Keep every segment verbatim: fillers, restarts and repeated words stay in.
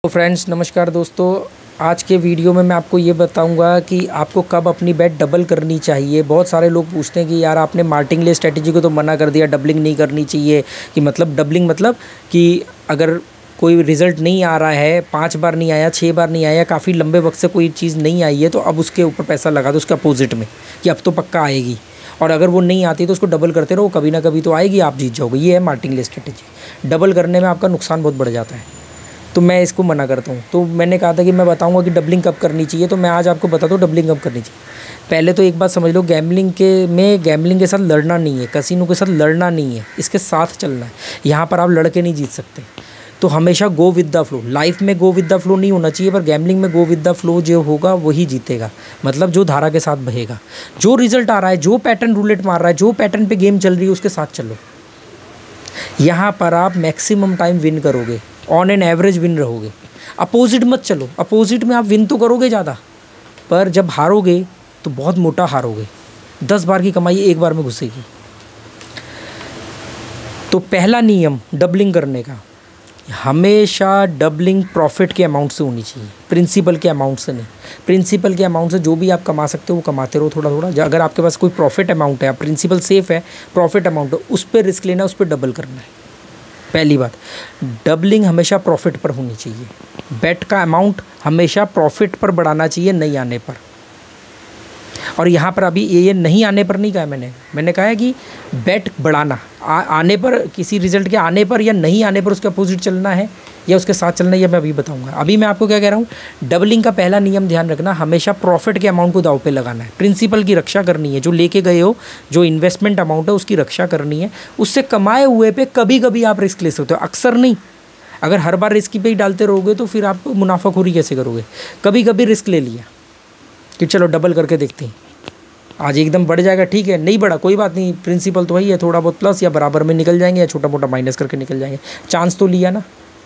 तो फ्रेंड्स नमस्कार दोस्तों, आज के वीडियो में मैं आपको ये बताऊंगा कि आपको कब अपनी बेट डबल करनी चाहिए। बहुत सारे लोग पूछते हैं कि यार आपने मार्टिंगले स्ट्रेटजी को तो मना कर दिया, डबलिंग नहीं करनी चाहिए। कि मतलब डबलिंग मतलब कि अगर कोई रिज़ल्ट नहीं आ रहा है, पाँच बार नहीं आया, छः बार नहीं आया, काफ़ी लंबे वक्त से कोई चीज़ नहीं आई है, तो अब उसके ऊपर पैसा लगा दो उसके अपोजिट में कि अब तो पक्का आएगी। और अगर वो नहीं आती तो उसको डबल करते रहो, कभी ना कभी तो आएगी, आप जीत जाओगे। ये है मार्टिंगले स्ट्रेटजी। डबल करने में आपका नुकसान बहुत बढ़ जाता है, तो मैं इसको मना करता हूँ। तो मैंने कहा था कि मैं बताऊँगा कि डबलिंग कब करनी चाहिए, तो मैं आज आपको बताता हूँ डबलिंग कब करनी चाहिए। पहले तो एक बात समझ लो, गैम्बलिंग के में गैम्बलिंग के साथ लड़ना नहीं है, कसिनो के साथ लड़ना नहीं है, इसके साथ चलना है। यहाँ पर आप लड़के नहीं जीत सकते, तो हमेशा go with the flow. Life में गो विद द फ्लो नहीं होना चाहिए, पर गैम्बलिंग में गो विद द फ्लो जो होगा वही जीतेगा। मतलब जो धारा के साथ बहेगा, जो रिजल्ट आ रहा है, जो पैटर्न रूलेट मार रहा है, जो पैटर्न पे गेम चल रही है उसके साथ चलो। यहाँ पर आप मैक्सिमम टाइम विन करोगे, ऑन एन एवरेज विन रहोगे। अपोजिट मत चलो, अपोजिट में आप विन तो करोगे ज़्यादा, पर जब हारोगे तो बहुत मोटा हारोगे। दस बार की कमाई एक बार में घुसेगी। तो पहला नियम डबलिंग करने का, हमेशा डबलिंग प्रॉफिट के अमाउंट से होनी चाहिए, प्रिंसिपल के अमाउंट से नहीं। प्रिंसिपल के अमाउंट से जो भी आप कमा सकते हो वो कमाते रहो थोड़ा थोड़ा। अगर आपके पास कोई प्रॉफिट अमाउंट है, प्रिंसिपल सेफ है, प्रॉफिट अमाउंट है, उस पर रिस्क लेना, उस पर डबल करना है। पहली बात, डबलिंग हमेशा प्रॉफिट पर होनी चाहिए। बेट का अमाउंट हमेशा प्रॉफिट पर बढ़ाना चाहिए, नहीं आने पर। और यहाँ पर अभी ये ये नहीं आने पर नहीं कहा मैंने मैंने कहा है कि बेट बढ़ाना, आ, आने पर, किसी रिजल्ट के आने पर या नहीं आने पर उसके अपोजिट चलना है या उसके साथ चलना है, ये मैं अभी बताऊंगा। अभी मैं आपको क्या कह रहा हूँ, डबलिंग का पहला नियम ध्यान रखना, हमेशा प्रॉफिट के अमाउंट को दाव पे लगाना है। प्रिंसिपल की रक्षा करनी है, जो लेके गए हो, जो इन्वेस्टमेंट अमाउंट है उसकी रक्षा करनी है। उससे कमाए हुए पे कभी कभी आप रिस्क ले सकते हो, अक्सर नहीं। अगर हर बार रिस्क पे ही डालते रहोगे तो फिर आप मुनाफाखोरी कैसे करोगे। कभी कभी रिस्क ले लिया कि चलो डबल करके देखते हैं, आज एकदम बढ़ जाएगा, ठीक है, नहीं बढ़ा कोई बात नहीं, प्रिंसिपल तो वही है, थोड़ा बहुत प्लस या बराबर में निकल जाएंगे या छोटा मोटा माइनस करके निकल जाएंगे, चांस तो लिया ना।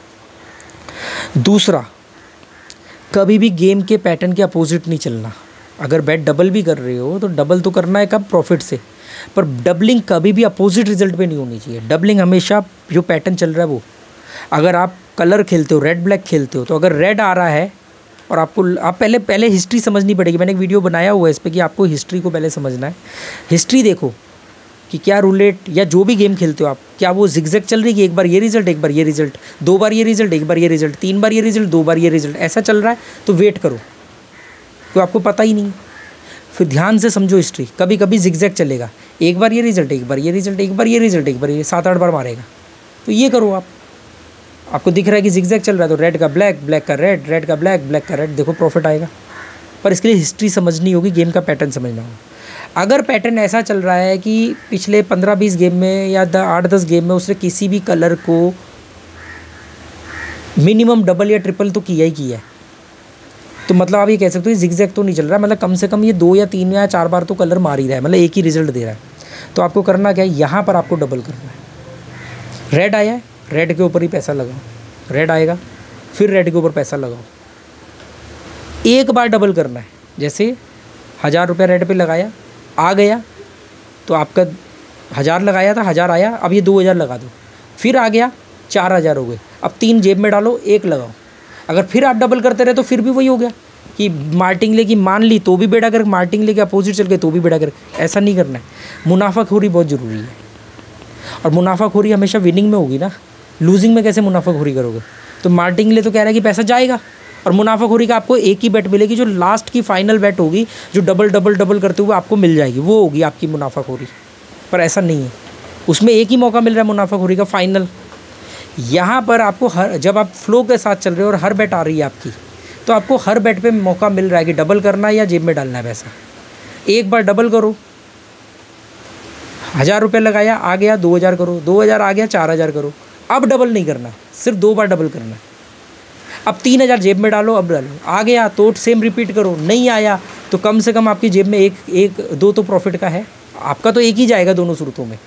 दूसरा, कभी भी गेम के पैटर्न के अपोजिट नहीं चलना। अगर बेट डबल भी कर रहे हो तो डबल तो करना है कब, प्रॉफिट से, पर डबलिंग कभी भी अपोजिट रिजल्ट पे नहीं होनी चाहिए। डबलिंग हमेशा जो पैटर्न चल रहा है वो, अगर आप कलर खेलते हो, रेड ब्लैक खेलते हो, तो अगर रेड आ रहा है और आपको, आप पहले पहले हिस्ट्री समझनी पड़ेगी। मैंने एक वीडियो बनाया हुआ है इस पर कि आपको हिस्ट्री को पहले समझना है। हिस्ट्री देखो कि क्या रूलेट या जो भी गेम खेलते हो आप, क्या वो जिगजैग चल रही है कि एक बार ये रिजल्ट, एक बार ये रिजल्ट, दो बार ये रिजल्ट, एक बार ये रिजल्ट, तीन बार ये रिजल्ट, दो बार ये रिजल्ट, ऐसा चल रहा है, तो वेट करो, तो आपको पता ही नहीं। फिर ध्यान से समझो हिस्ट्री, कभी कभी जिगजैग चलेगा, एक बार ये रिजल्ट, एक बार ये रिजल्ट, एक बार ये रिजल्ट, एक बार ये, सात आठ बार मारेगा। तो ये करो आप, आपको दिख रहा है कि जिगजैग चल रहा है तो रेड का ब्लैक, ब्लैक का रेड, रेड का ब्लैक, ब्लैक का रेड, देखो प्रॉफिट आएगा। पर इसके लिए हिस्ट्री समझनी होगी, गेम का पैटर्न समझना होगा। अगर पैटर्न ऐसा चल रहा है कि पिछले पंद्रह बीस गेम में या आठ दस गेम में उसने किसी भी कलर को मिनिमम डबल या ट्रिपल तो किया ही किया है, तो मतलब आप ये कह सकते हो जिगजैग तो नहीं चल रहा है, मतलब कम से कम ये दो या तीन या चार बार तो कलर मार ही रहा है, मतलब एक ही रिजल्ट दे रहा है। तो आपको करना क्या है, यहाँ पर आपको डबल करना है। रेड आया है, रेड के ऊपर ही पैसा लगाओ, रेड आएगा फिर रेड के ऊपर पैसा लगाओ। एक बार डबल करना है, जैसे हज़ार रुपये रेड पे लगाया, आ गया तो आपका हज़ार लगाया था, हज़ार आया, अब ये दो हज़ार लगा दो, फिर आ गया चार हज़ार हो गए, अब तीन जेब में डालो, एक लगाओ। अगर फिर आप डबल करते रहे तो फिर भी वही हो गया कि मार्टिंगले की मान ली तो भी बेड़ा कर, मार्टिंगले के अपोजिट चल गए तो भी बेड़ा कर। ऐसा नहीं करना है। मुनाफाखोरी बहुत ज़रूरी है, और मुनाफाखोरी हमेशा विनिंग में होगी ना, लूजिंग में कैसे मुनाफाखोरी करोगे। तो मार्टिंगले तो कह रहा है कि पैसा जाएगा, और मुनाफाखोरी का आपको एक ही बेट मिलेगी, जो लास्ट की फाइनल बेट होगी, जो डबल डबल डबल करते हुए आपको मिल जाएगी, वो होगी आपकी मुनाफाखोरी। पर ऐसा नहीं है, उसमें एक ही मौका मिल रहा है मुनाफाखोरी का, फाइनल। यहाँ पर आपको हर, जब आप फ्लो के साथ चल रहे हो और हर बेट आ रही है आपकी, तो आपको हर बेट पे मौका मिल रहा है कि डबल करना है या जेब में डालना है पैसा। एक बार डबल करो, हज़ार रुपये लगाया, आ गया दो हज़ार करो, दो हज़ार आ गया चार हज़ार करो। अब डबल नहीं करना, सिर्फ दो बार डबल करना है। अब तीन हज़ार जेब में डालो, अब डालो, आ गया तो सेम रिपीट करो, नहीं आया तो कम से कम आपकी जेब में एक एक दो तो प्रॉफिट का है, आपका तो एक ही जाएगा दोनों सूरतों में।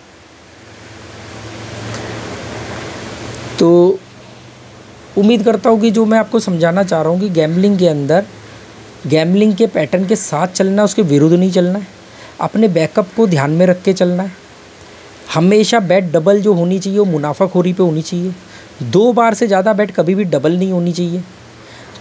तो उम्मीद करता हूँ कि जो मैं आपको समझाना चाह रहा हूँ कि गैम्बलिंग के अंदर, गैम्बलिंग के पैटर्न के साथ चलना है, उसके विरुद्ध नहीं चलना है। अपने बैकअप को ध्यान में रख के चलना है। हमेशा बेट डबल जो होनी चाहिए वो मुनाफाखोरी पे होनी चाहिए। दो बार से ज़्यादा बेट कभी भी डबल नहीं होनी चाहिए।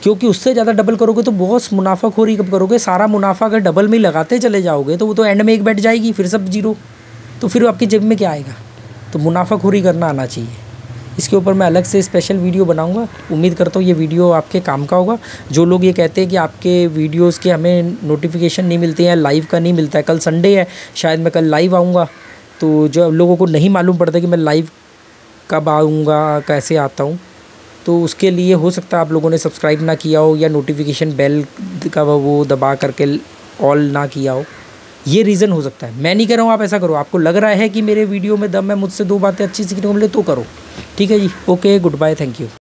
क्योंकि उससे ज़्यादा डबल करोगे तो बहुत मुनाफाखोरी कब करोगे, सारा मुनाफा अगर डबल में ही लगाते चले जाओगे तो वो तो एंड में एक बैठ जाएगी, फिर सब जीरो, तो फिर आपकी जेब में क्या आएगा। तो मुनाफाखोरी करना आना चाहिए। इसके ऊपर मैं अलग से स्पेशल वीडियो बनाऊंगा। उम्मीद करता हूँ ये वीडियो आपके काम का होगा। जो लोग ये कहते हैं कि आपके वीडियोस के हमें नोटिफिकेशन नहीं मिलते हैं, लाइव का नहीं मिलता है, कल संडे है, शायद मैं कल लाइव आऊँगा, तो जो लोगों को नहीं मालूम पड़ता कि मैं लाइव कब आऊँगा, कैसे आता हूँ, तो उसके लिए हो सकता है आप लोगों ने सब्सक्राइब ना किया हो या नोटिफिकेशन बेल का वो दबा करके ऑल ना किया हो, ये रीज़न हो सकता है। मैं नहीं कह रहा हूँ आप ऐसा करो, आपको लग रहा है कि मेरे वीडियो में दम है, मुझसे दो बातें अच्छी सीखने को मिले तो करो। ठीक है जी, okay, good bye, thank you.